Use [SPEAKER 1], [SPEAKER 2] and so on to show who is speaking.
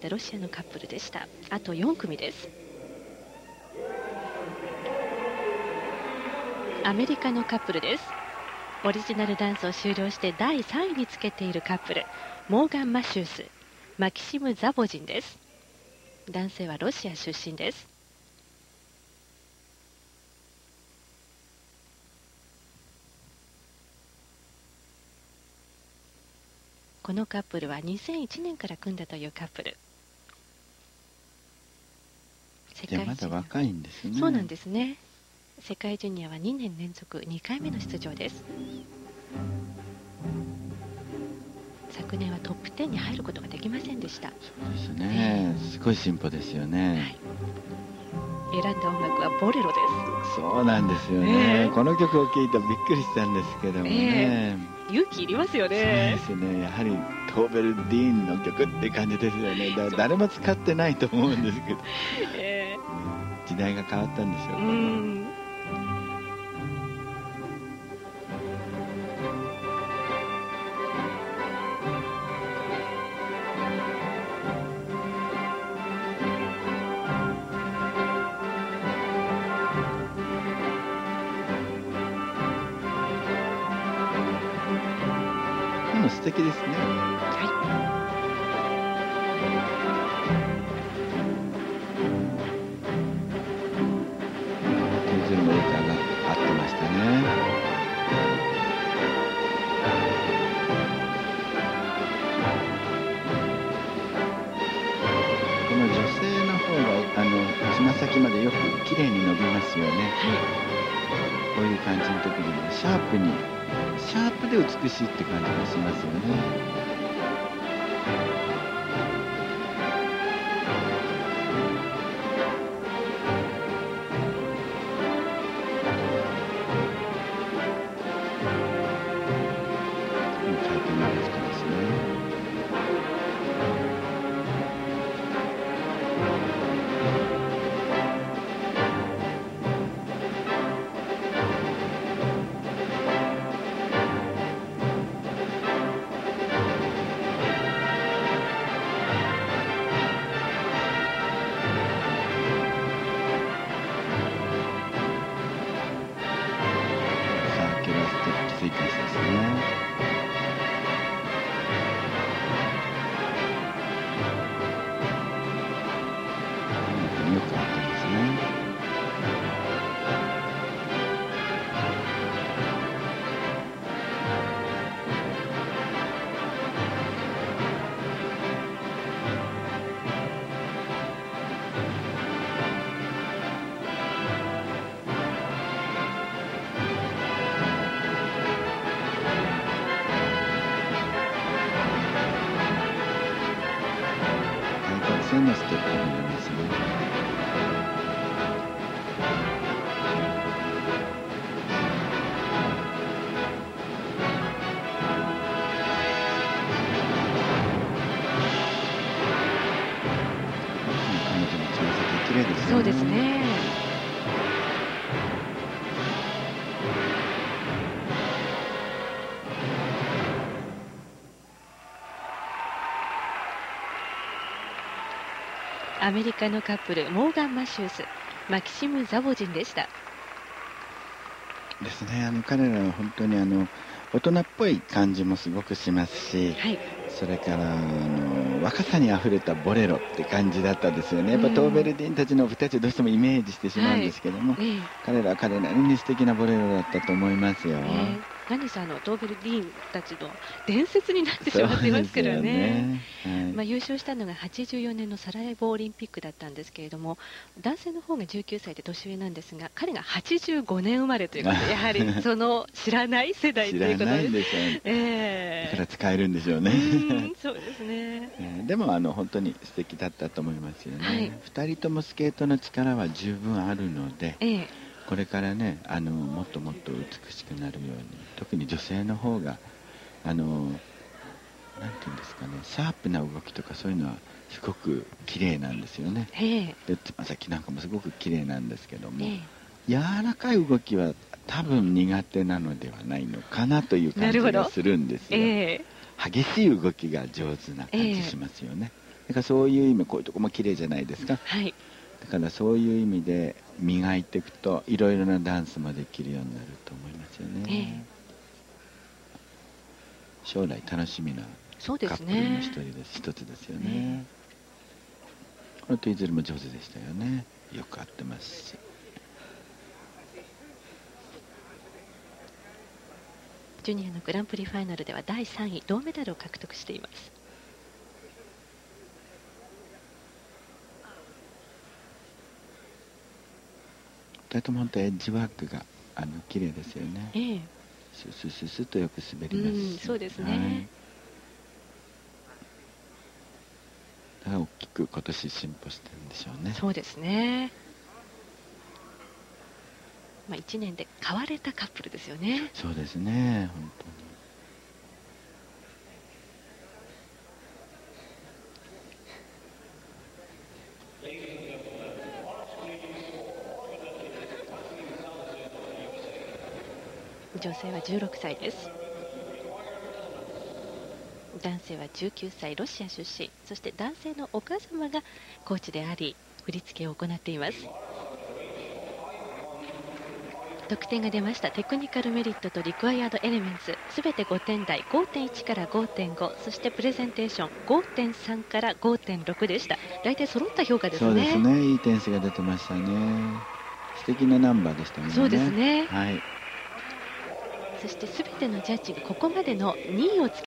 [SPEAKER 1] ったロシアのカップルでした。あと4組です。アメリカのカップルです。オリジナルダンスを終了して第3位につけているカップル、モーガン・マシュース、マキシム・ザボジンです。男性はロシア出身です。このカップルは2001年から組んだというカップル。
[SPEAKER 2] じゃあまだ若いんですね。
[SPEAKER 1] そうなんですね。世界ジュニアは2年連続2回目の出場です。昨年はトップ10に入ることができませんでした。
[SPEAKER 2] そうですね、すごい進歩ですよね、
[SPEAKER 1] はい、選んだ音楽はボレロです。
[SPEAKER 2] そうなんですよね、この曲を聴いたらびっくりしたんですけどもね、
[SPEAKER 1] 勇気いりますよね。
[SPEAKER 2] そうですね、やはりトーベルディーンの曲って感じですよね。誰も使ってないと思うんですけど、時代が変わったんでしょうかね。素敵ですね。リズム歌が合ってましたね。この女性の方がつま先までよく綺麗に伸びますよね。こういう感じの時にもシャープで美しいって感じがしますよね。のステップになりますね。彼女のつま先綺麗ですね。
[SPEAKER 1] そうですね。アメリカのカップルモーガン・マシュース、マキシム・ザボジンでした。
[SPEAKER 2] ですね、彼らは本当に大人っぽい感じもすごくしますし、はい、それから若さにあふれたボレロって感じだったですよね。やっぱトーベルディーンたちの僕たちどうしてもイメージしてしまうんですけども、はい、彼らは彼なりに素敵なボレロだったと思いますよ。
[SPEAKER 1] 何せトーベルディーンたちの伝説になってしまっていますからね。優勝したのが84年のサラエボオリンピックだったんですけれども、男性の方が19歳で年上なんですが、彼が85年生まれということで、やはりその知らない世代ということで、知らないんでしょうね。
[SPEAKER 2] だから使えるんでしょうね。
[SPEAKER 1] そうですね。
[SPEAKER 2] でも本当に素敵だったと思いますよね。はい、2人ともスケートの力は十分あるので、これからねもっともっと美しくなるように、特に女性の方がなんていうんですかね、シャープな動きとかそういうのはすごく綺麗なんですよね。でつま先なんかもすごく綺麗なんですけども、柔らかい動きは多分苦手なのではないのかなという感じがするんですよ。激しい動きが上手な感じしますよね。 だからそういう意味、こういうとこも綺麗じゃないですか。
[SPEAKER 1] はい、
[SPEAKER 2] だからそういう意味で磨いていくといろいろなダンスもできるようになると思いますよね。将来楽しみなカップルの一つですよね。このトゥイズルも上手でしたよね。よく合ってますし。
[SPEAKER 1] ジュニアのグランプリファイナルでは第3位銅メダルを獲得しています。
[SPEAKER 2] 2人とも本当エッジワークが綺麗ですよね。ススススとよく滑りますし、
[SPEAKER 1] そうですね。
[SPEAKER 2] だから大きく今年進歩してるんでしょうね。
[SPEAKER 1] そうですね。1年で変われたカップルですよね。
[SPEAKER 2] そうですね、本当に。
[SPEAKER 1] 女性は16歳です。男性は19歳、ロシア出身。そして男性のお母様がコーチであり振り付けを行っています。得点が出ました。テクニカルメリットとリクワイアードエレメンツすべて5点台、 5.1 から 5.5、 そしてプレゼンテーション 5.3 から 5.6 でした。大体揃った評価ですね。
[SPEAKER 2] そうですね、いい点数が出てましたね。素敵なナンバーでしたね。
[SPEAKER 1] そうですね、
[SPEAKER 2] はい。
[SPEAKER 1] そしてすべてのジャッジがここまでの2位をつ